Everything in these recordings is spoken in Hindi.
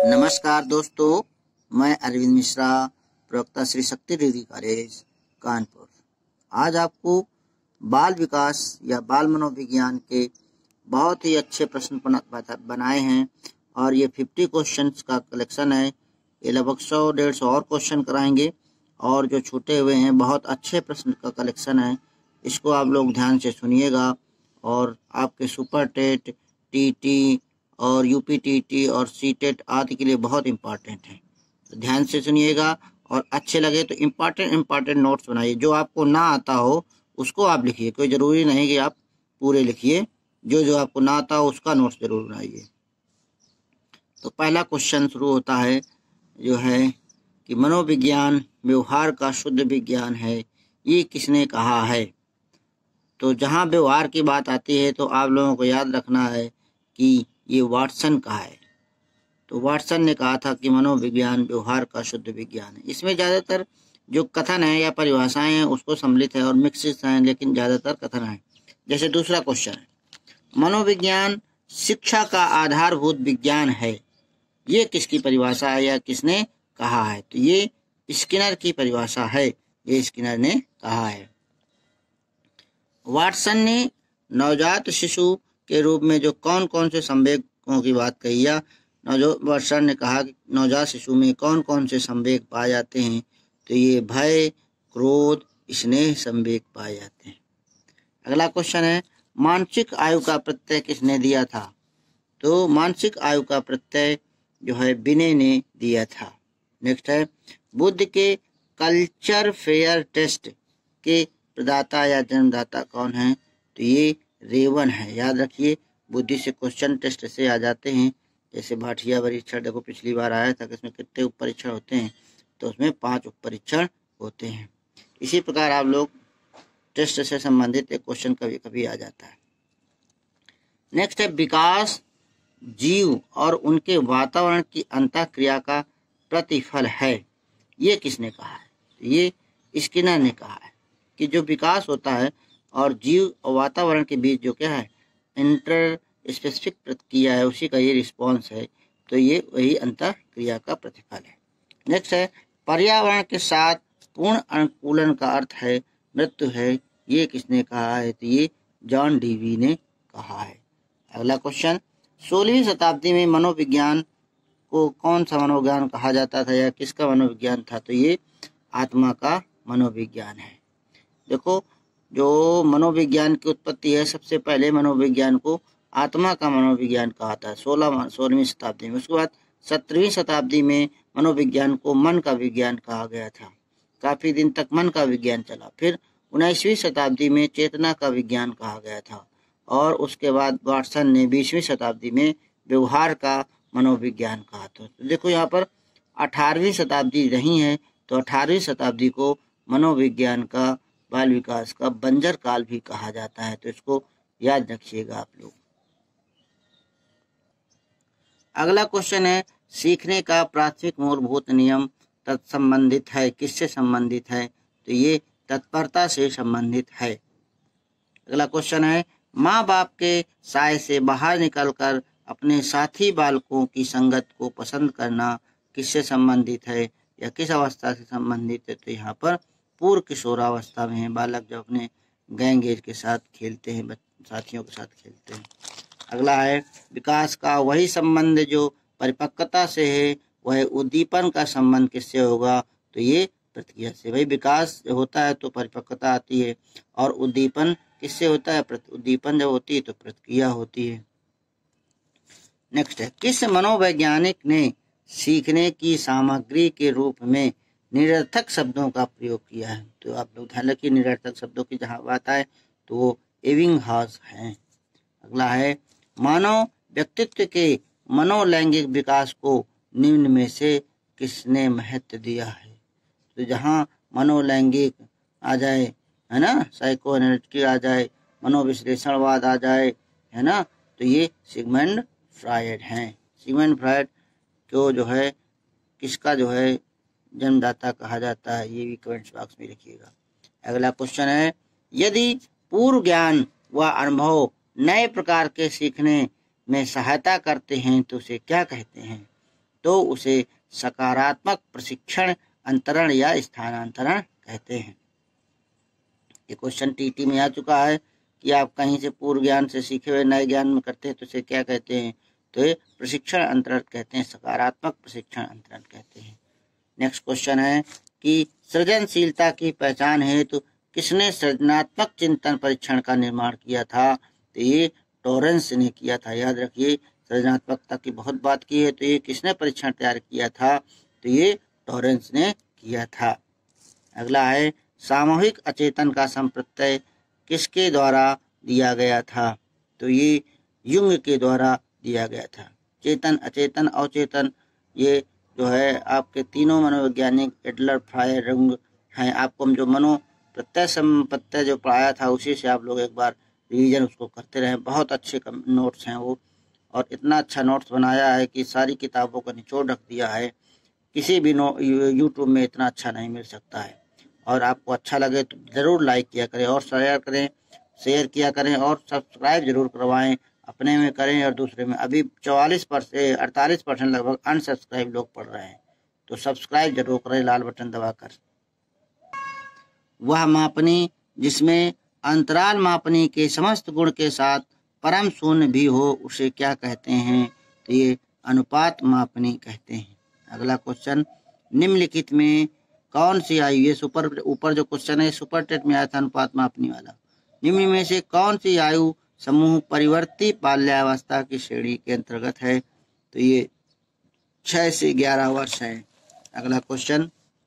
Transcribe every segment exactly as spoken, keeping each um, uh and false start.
नमस्कार दोस्तों, मैं अरविंद मिश्रा, प्रवक्ता श्री शक्ति डिग्री कॉलेज कानपुर। आज आपको बाल विकास या बाल मनोविज्ञान के बहुत ही अच्छे प्रश्न बनाए हैं और ये पचास क्वेश्चंस का कलेक्शन है। ये लगभग सौ डेढ़ सौ और क्वेश्चन कराएंगे और जो छूटे हुए हैं बहुत अच्छे प्रश्न का कलेक्शन है। इसको आप लोग ध्यान से सुनिएगा और आपके सुपर टेट, टीटी और यूपीटीटी और सीटेट आदि के लिए बहुत इम्पॉर्टेंट है। तो ध्यान से सुनिएगा और अच्छे लगे तो इम्पॉर्टेंट इम्पॉर्टेंट नोट्स बनाइए। जो आपको ना आता हो उसको आप लिखिए, कोई ज़रूरी नहीं कि आप पूरे लिखिए। जो जो आपको ना आता हो उसका नोट्स जरूर बनाइए। तो पहला क्वेश्चन शुरू होता है जो है कि मनोविज्ञान व्यवहार का शुद्ध विज्ञान है, ये किसने कहा है। तो जहाँ व्यवहार की बात आती है तो आप लोगों को याद रखना है कि ये वाटसन का है। तो वाटसन ने कहा था कि मनोविज्ञान व्यवहार का शुद्ध विज्ञान है। इसमें ज़्यादातर जो कथन है या परिभाषाएं हैं उसको सम्मिलित है और मिक्सिस हैं, लेकिन ज़्यादातर कथन है। जैसे दूसरा क्वेश्चन है, मनोविज्ञान शिक्षा का आधारभूत विज्ञान है, ये किसकी परिभाषा है या किसने कहा है। तो ये स्किनर की परिभाषा है, ये स्किनर ने कहा है। वाटसन ने नवजात शिशु के रूप में जो कौन कौन से संवेगों की बात कही है, वाटसन ने कहा कि नवजात शिशु में कौन कौन से संवेग पाए जाते हैं। तो ये भय, क्रोध, स्नेह संवेग पाए जाते हैं। अगला क्वेश्चन है, मानसिक आयु का प्रत्यय किसने दिया था। तो मानसिक आयु का प्रत्यय जो है बिने ने दिया था। नेक्स्ट है, बुद्ध के कल्चर फेयर टेस्ट के प्रदाता या जन्मदाता कौन है। तो ये रेवन है। याद रखिए, बुद्धि से क्वेश्चन टेस्ट से आ जाते हैं। जैसे भाटिया परीक्षण देखो पिछली बार आया था कि इसमें कितने उप परीक्षण होते हैं, तो उसमें पांच उप परीक्षण होते हैं। इसी प्रकार आप लोग टेस्ट से संबंधित एक क्वेश्चन कभी कभी आ जाता है। नेक्स्ट है, विकास जीव और उनके वातावरण की अंतःक्रिया का प्रतिफल है, ये किसने कहा है। ये स्किनर ने कहा है कि जो विकास होता है और जीव और वातावरण के बीच जो क्या है इंटर स्पेसिफिक प्रतिक्रिया है, उसी का ये रिस्पॉन्स है। तो ये वही अंतःक्रिया का प्रतिफल है। नेक्स्ट है, पर्यावरण के साथ पूर्ण अनुकूलन का अर्थ है मृत्यु है, ये किसने कहा है। तो ये जॉन डीवी ने कहा है। अगला क्वेश्चन, सोलहवीं शताब्दी में मनोविज्ञान को कौन सा मनोविज्ञान कहा जाता था या किसका मनोविज्ञान था। तो ये आत्मा का मनोविज्ञान है। देखो, जो मनोविज्ञान की उत्पत्ति है, सबसे पहले मनोविज्ञान को आत्मा का मनोविज्ञान कहा था सोलह सोलहवीं शताब्दी में। उसके बाद सत्रहवीं शताब्दी में मनोविज्ञान को मन का विज्ञान कहा गया था। काफी दिन तक मन का विज्ञान चला। फिर उन्नीसवीं शताब्दी में चेतना का विज्ञान कहा गया था और उसके बाद वाटसन ने बीसवीं शताब्दी में व्यवहार का मनोविज्ञान कहा था। तो देखो यहाँ पर अठारहवीं शताब्दी रही है, तो अठारहवीं शताब्दी को मनोविज्ञान का, बाल विकास का बंजर काल भी कहा जाता है। तो इसको याद रखिएगा आप लोग। अगला क्वेश्चन है, सीखने का प्राथमिक मूलभूत नियम तत्संबंधित है, किससे संबंधित है। तो ये तत्परता से संबंधित है। अगला क्वेश्चन है, माँ बाप के साय से बाहर निकलकर अपने साथी बालकों की संगत को पसंद करना किससे संबंधित है या किस अवस्था से संबंधित है। तो यहाँ पर पूर्व किशोरावस्था में है, बालक जब अपने गैंग एज के साथ खेलते हैं, साथियों के साथ खेलते हैं। अगला है, विकास का वही संबंध जो परिपक्वता से है, वह उद्दीपन का संबंध किससे होगा। तो ये प्रतिक्रिया से। भाई विकास होता है तो परिपक्वता आती है और उद्दीपन किससे होता है, उद्दीपन जब होती है तो प्रतिक्रिया होती है। नेक्स्ट है, किस मनोवैज्ञानिक ने सीखने की सामग्री के रूप में निरर्थक शब्दों का प्रयोग किया है। तो आप लोग ध्यान रखिए, निरर्थक शब्दों की जहाँ बात आए तो वो एबिंगहॉस हैं। अगला है, मानव व्यक्तित्व के मनोलैंगिक विकास को निम्न में से किसने महत्व दिया है। तो जहाँ मनोलैंगिक आ जाए, है ना, साइको एनालिटिक आ जाए, मनोविश्लेषणवाद आ जाए, है ना, तो ये सिगमंड फ्रायड हैं। सिगमंड फ्रायड को जो है किसका जो है जन्मदाता कहा जाता है, ये भी कमेंट्स बॉक्स में लिखिएगा। अगला क्वेश्चन है, यदि पूर्व ज्ञान व अनुभव नए प्रकार के सीखने में सहायता करते हैं तो उसे क्या कहते हैं। तो उसे सकारात्मक प्रशिक्षण अंतरण या स्थानांतरण कहते हैं। ये क्वेश्चन टीटी में आ चुका है कि आप कहीं से पूर्व ज्ञान से सीखे हुए नए ज्ञान में करते हैं तो इसे क्या कहते हैं, तो ये प्रशिक्षण अंतरण कहते हैं, सकारात्मक प्रशिक्षण अंतरण कहते हैं। नेक्स्ट क्वेश्चन है कि सृजनशीलता की पहचान हेतु तो किसने सृजनात्मक चिंतन परीक्षण का निर्माण किया था, तो ये टॉरेंस ने किया था। याद रखिए, सृजनात्मकता की बहुत बात की है, तो ये किसने परीक्षण तैयार किया था, तो ये टॉरेंस ने किया था। अगला है सामूहिक अचेतन का संप्रत्यय किसके द्वारा दिया गया था, तो ये युंग के द्वारा दिया गया था। चेतन, अचेतन, अवचेतन, ये जो है आपके तीनों मनोवैज्ञानिक एडलर, फ्रायर, युंग हैं। आपको हम जो मनो प्रत्यय संप्रत्यय जो पढ़ाया था उसी से आप लोग एक बार रिवीजन उसको करते रहे। बहुत अच्छे नोट्स हैं वो, और इतना अच्छा नोट्स बनाया है कि सारी किताबों का निचोड़ रख दिया है। किसी भी नो यूट्यूब में इतना अच्छा नहीं मिल सकता है। और आपको अच्छा लगे तो ज़रूर लाइक किया करें और शेयर करें, शेयर किया करें और सब्सक्राइब जरूर करवाएं। अपने में करें और दूसरे में। अभी चौवालीस परसेंट अड़तालीस परसेंट लगभग अनसब्सक्राइब लोग पढ़ रहे हैं, तो सब्सक्राइब जरूर करें लाल बटन दबाकर। वह मापनी जिसमें अंतराल मापनी के समस्त गुण के साथ परम शून्य भी हो उसे क्या कहते हैं, तो ये अनुपात मापनी कहते हैं। अगला क्वेश्चन, निम्नलिखित में कौन सी आयु, ये सुपर ऊपर जो क्वेश्चन है सुपर टेट में आया था अनुपात मापनी वाला, निम्न में से कौन सी आयु समूह परिवर्ती बाल्यावस्था की श्रेणी के अंतर्गत है, तो ये छह से ग्यारह वर्ष है। अगला क्वेश्चन,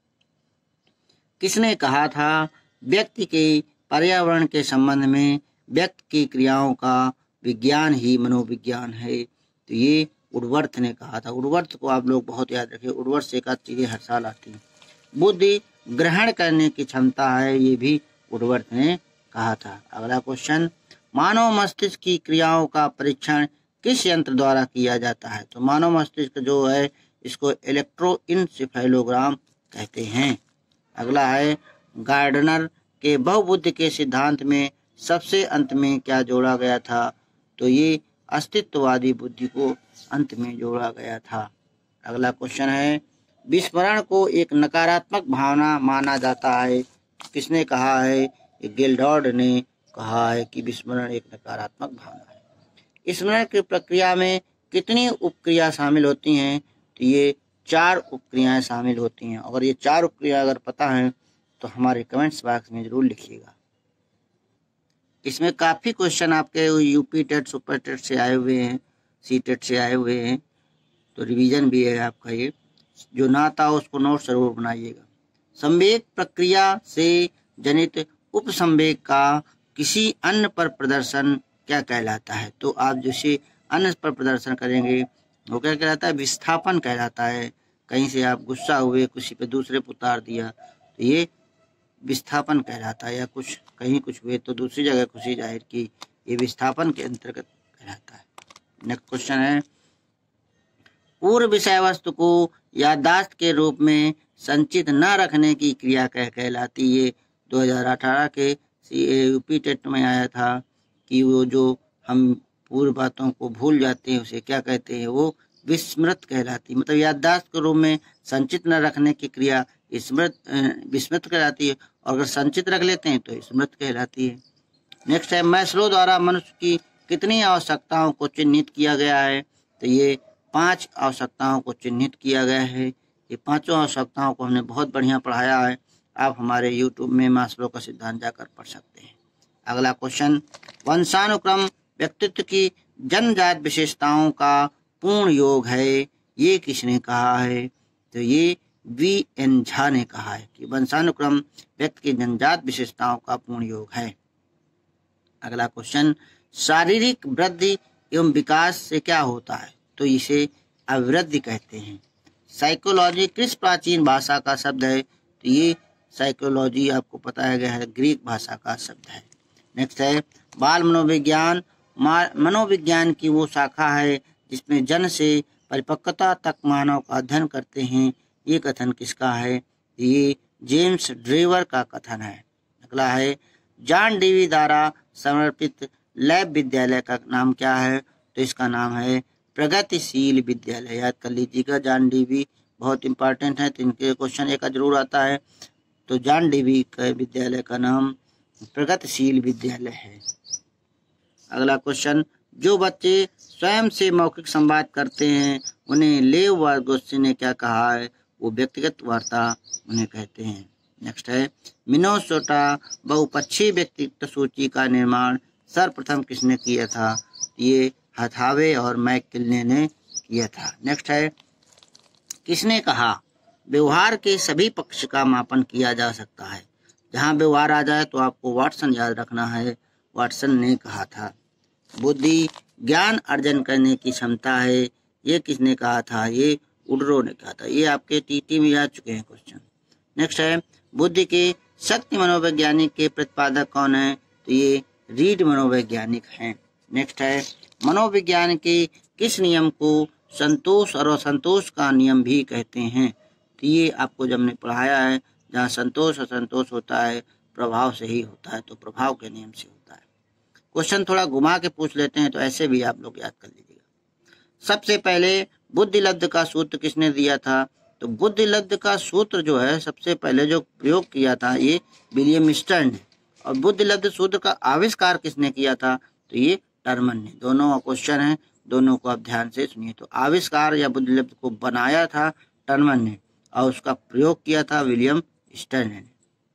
किसने कहा था व्यक्ति के पर्यावरण के संबंध में व्यक्ति की क्रियाओं का विज्ञान ही मनोविज्ञान है, तो ये वुडवर्थ ने कहा था। वुडवर्थ को आप लोग बहुत याद रखिए, वुडवर्थ से एक आध चीजें हर साल आती हैं। बुद्धि ग्रहण करने की क्षमता है, ये भी वुडवर्थ ने कहा था। अगला क्वेश्चन, मानव मस्तिष्क की क्रियाओं का परीक्षण किस यंत्र द्वारा किया जाता है, तो मानव मस्तिष्क जो है इसको इलेक्ट्रोइंसेफेलोग्राम कहते हैं। अगला है गार्डनर के बहुबुद्धि के सिद्धांत में सबसे अंत में क्या जोड़ा गया था, तो ये अस्तित्ववादी बुद्धि को अंत में जोड़ा गया था। अगला क्वेश्चन है विस्मरण को एक नकारात्मक भावना माना जाता है, किसने कहा है, गिल्डॉर्ड ने कहा है कि विस्मरण एक नकारात्मक भावना है। स्मरण की प्रक्रिया में कितनी उपक्रिया शामिल होती हैं, तो ये चार उपक्रियाएं शामिल होती हैं। अगर ये चार उपक्रिया अगर पता है तो हमारे कमेंट्स बॉक्स में जरूर लिखिएगा। इसमें काफी क्वेश्चन आपके यूपी टेट, सुपर टेट से आए हुए हैं, सी टेट से आए हुए हैं, तो रिवीजन भी है आपका। ये जो ना था उसको नोट जरूर बनाइएगा। संवेग प्रक्रिया से जनित उपसंवेग का किसी अन्य पर प्रदर्शन क्या कहलाता है, तो आप जैसे अन्य पर प्रदर्शन करेंगे वो क्या कहलाता है, विस्थापन कहलाता है। कहीं से आप गुस्सा हुए, किसी पे दूसरे पे उतार दिया, तो ये विस्थापन कहलाता है। या कुछ कहीं कुछ हुए तो दूसरी जगह खुशी जाहिर की, ये विस्थापन के अंतर्गत कहलाता है। नेक्स्ट क्वेश्चन है पूर्व विषय वस्तु को याददाश्त के रूप में संचित न रखने की क्रिया कह कहलाती। ये दो हज़ार अठारह के यूपी टेट में आया था कि वो जो हम पूर्व बातों को भूल जाते हैं उसे क्या कहते हैं, वो विस्मृत कहलाती। मतलब याददाश्त के रूप में संचित न रखने की क्रिया स्मृत विस्मृत कहलाती है, और अगर संचित रख लेते हैं तो स्मृत कहलाती है। नेक्स्ट है मैस्लो द्वारा मनुष्य की कितनी आवश्यकताओं को चिन्हित किया गया है, तो ये पांच आवश्यकताओं को चिन्हित किया गया है। ये पांचों आवश्यकताओं को हमने बहुत बढ़िया पढ़ाया है, आप हमारे यूट्यूब में मैस्लो का सिद्धांत जाकर पढ़ सकते हैं। अगला क्वेश्चन, वंशानुक्रम व्यक्तित्व की जन्मजात विशेषताओं का पूर्ण योग है, ये किसने कहा है, तो ये वी एन झा ने कहा है कि वंशानुक्रम व्यक्ति की जन्मजात विशेषताओं का पूर्ण योग है। अगला क्वेश्चन, शारीरिक वृद्धि एवं विकास से क्या होता है, तो इसे अभिवृद्धि कहते हैं। साइकोलॉजी किस प्राचीन भाषा का शब्द है, तो ये साइकोलॉजी आपको पता है गया है ग्रीक भाषा का शब्द है। नेक्स्ट है बाल मनोविज्ञान मनोविज्ञान की वो शाखा है जिसमें जन्म से परिपक्वता तक मानव का अध्ययन करते हैं, ये कथन किसका है, ये जेम्स ड्रेवर का कथन है। अगला है जॉन डेवी द्वारा समर्पित लैब विद्यालय का नाम क्या है, तो इसका नाम है प्रगतिशील विद्यालय, याद कर लीजिएगा। जॉन डीवी बहुत इंपॉर्टेंट है, तो इनके क्वेश्चन एक जरूर आता है। तो जॉन डीवी के विद्यालय का नाम प्रगतिशील विद्यालय है। अगला क्वेश्चन, जो बच्चे स्वयं से मौखिक संवाद करते हैं उन्हें लेव वार्गोस्की ने क्या कहा है? वो व्यक्तिगत वार्ता उन्हें कहते हैं। नेक्स्ट है, मिनेसोटा बहुपक्षीय व्यक्तित्व सूची का निर्माण सर्वप्रथम किसने किया था? ये हथावे और मैककिलने ने किया था। नेक्स्ट है, किसने कहा व्यवहार के सभी पक्ष का मापन किया जा सकता है? जहां व्यवहार आ जाए तो आपको वाटसन याद रखना है, वाटसन ने कहा था। बुद्धि ज्ञान अर्जन करने की क्षमता है, ये किसने कहा था? ये वुडरो ने कहा था। ये आपके टीटी में आ चुके हैं क्वेश्चन। नेक्स्ट है, बुद्धि के शक्ति मनोवैज्ञानिक के प्रतिपादक कौन है? तो ये रीड मनोवैज्ञानिक हैं। नेक्स्ट है, मनोविज्ञान के किस नियम को संतोष और असंतोष का नियम भी कहते हैं? तो ये आपको जब हमने पढ़ाया है, जहाँ संतोष असंतोष होता है प्रभाव से ही होता है, तो प्रभाव के नियम से होता है। क्वेश्चन थोड़ा घुमा के पूछ लेते हैं, तो ऐसे भी आप लोग याद कर लीजिएगा। सबसे पहले बुद्धिलब्ध का सूत्र किसने दिया था? तो बुद्धिलब्ध का सूत्र जो है सबसे पहले जो प्रयोग किया था ये विलियम स्टर्न ने। और बुद्धिलब्ध सूत्र का आविष्कार किसने किया था? तो ये टर्मन ने। दोनों क्वेश्चन हैं, दोनों को आप ध्यान से सुनिए। तो आविष्कार या बुद्धिलब्ध को बनाया था टर्मन ने और उसका प्रयोग किया था विलियम स्टर्न ने।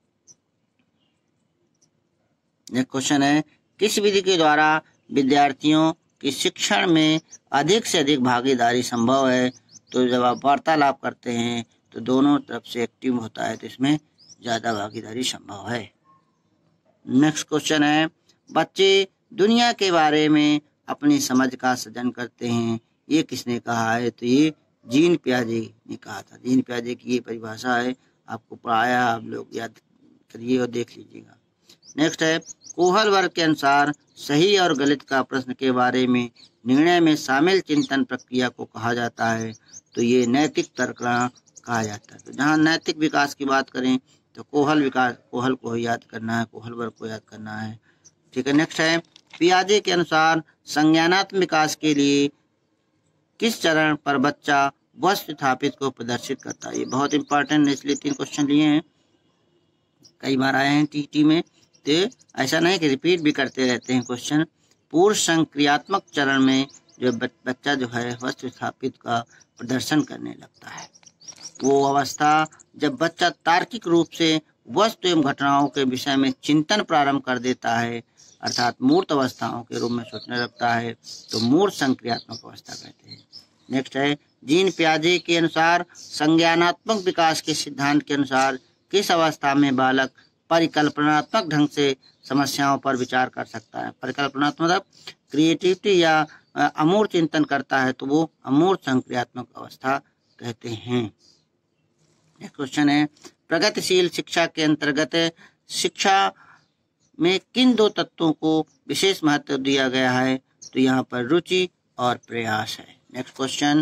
नेक्स्ट क्वेश्चन है, किस विधि के द्वारा विद्यार्थियों की शिक्षण में अधिक से अधिक भागीदारी संभव है? तो जब आप वार्तालाप करते हैं तो दोनों तरफ से एक्टिव होता है, तो इसमें ज्यादा भागीदारी संभव है। नेक्स्ट क्वेश्चन है, बच्चे दुनिया के बारे में अपनी समझ का सृजन करते हैं, ये किसने कहा है? तो ये जीन पियाजे ने कहा था। जीन पियाजे की ये परिभाषा है, आपको पढ़ाया, आप लोग याद करिए और देख लीजिएगा। नेक्स्ट है, कोहल वर्ग के अनुसार सही और गलत का प्रश्न के बारे में निर्णय में शामिल चिंतन प्रक्रिया को कहा जाता है? तो ये नैतिक तर्क कहा जाता है। तो जहाँ नैतिक विकास की बात करें तो कोहल विकास कोहल को याद करना है, कोहल वर्ग को याद करना है। ठीक है। नेक्स्ट है, पियाजे के अनुसार संज्ञानात्मक विकास के लिए किस चरण पर बच्चा वस्तु स्थापित को प्रदर्शित करता है? ये बहुत इंपॉर्टेंट है, इसलिए तीन क्वेश्चन लिए हैं, कई बार आए हैं टीटी में, तो ऐसा नहीं कि रिपीट भी करते रहते हैं क्वेश्चन। पूर्व संक्रियात्मक चरण में जो बच्चा जो है वस्तु स्थापित का प्रदर्शन करने लगता है, वो अवस्था जब बच्चा तार्किक रूप से वस्तु एवं घटनाओं के विषय में चिंतन प्रारंभ कर देता है, अर्थात मूर्त अवस्थाओं के रूप में सोचने लगता है, तो मूर्त संक्रियात्मक अवस्था कहते हैं। नेक्स्ट है, जीन पियाजे के अनुसार संज्ञानात्मक विकास के सिद्धांत के अनुसार किस अवस्था में बालक परिकल्पनात्मक ढंग से समस्याओं पर विचार कर सकता है? परिकल्पनात्मक मतलब क्रिएटिविटी या अमूर्त चिंतन करता है, तो वो अमूर्त संक्रियात्मक अवस्था कहते हैं। नेक्स्ट क्वेश्चन है, प्रगतिशील शिक्षा के अंतर्गत शिक्षा में किन दो तत्वों को विशेष महत्व दिया गया है? तो यहाँ पर रुचि और प्रयास है। नेक्स्ट क्वेश्चन,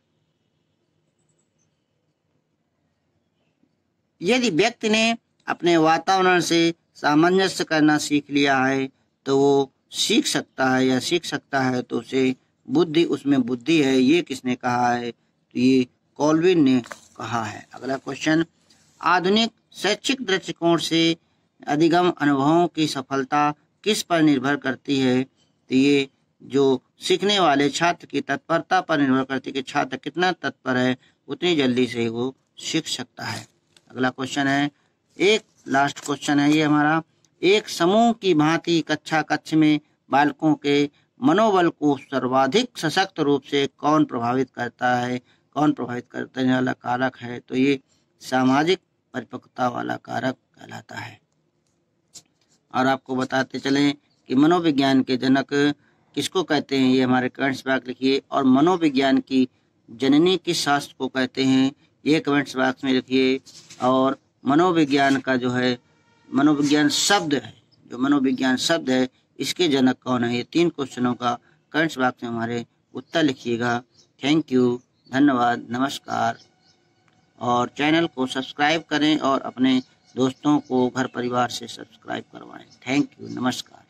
यदि व्यक्ति ने अपने वातावरण से सामंजस्य करना सीख लिया है तो वो सीख सकता है या सीख सकता है तो उसे बुद्धि उसमें बुद्धि है, ये किसने कहा है? तो ये कॉल्विन ने कहा है। अगला क्वेश्चन, आधुनिक शैक्षिक दृष्टिकोण से अधिगम अनुभवों की सफलता किस पर निर्भर करती है? तो ये जो सीखने वाले छात्र की तत्परता पर निर्भर करती है कि छात्र कितना तत्पर है, उतनी जल्दी से वो सीख सकता है। अगला क्वेश्चन है, एक लास्ट क्वेश्चन है ये हमारा, एक समूह की भांति कक्षा कक्ष में बालकों के मनोबल को सर्वाधिक सशक्त रूप से कौन प्रभावित करता है? कौन प्रभावित करने वाला कारक है? तो ये सामाजिक परिपक्वता वाला कारक कहलाता है। और आपको बताते चलें कि मनोविज्ञान के जनक किसको कहते हैं, ये हमारे कमेंट्स बॉक्स लिखिए। और मनोविज्ञान की जननी किस शास्त्र को कहते हैं, ये कमेंट्स बॉक्स में लिखिए। और मनोविज्ञान का जो है मनोविज्ञान शब्द है, जो मनोविज्ञान शब्द है, इसके जनक कौन है? ये तीन क्वेश्चनों का कमेंट्स बॉक्स में हमारे उत्तर लिखिएगा। थैंक यू, धन्यवाद, नमस्कार। और चैनल को सब्सक्राइब करें और अपने दोस्तों को घर परिवार से सब्सक्राइब करवाएं। थैंक यू, नमस्कार।